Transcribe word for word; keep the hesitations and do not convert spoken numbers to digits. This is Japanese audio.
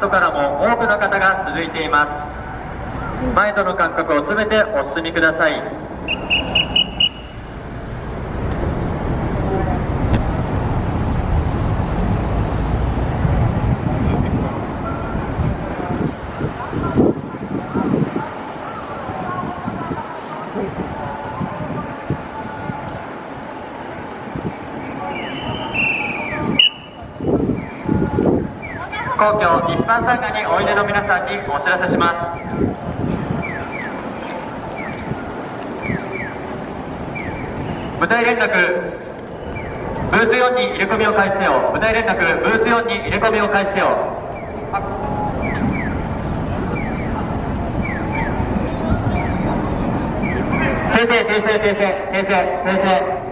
後からも多くの方が続いています。前との間隔を詰めてお進みください。皇居一般参賀においでの皆さんにお知らせします。舞台連絡ブースよんに入れ込みを開始せよ。舞台連絡ブースよんに入れ込みを開始せよ。訂正訂正訂正訂正訂正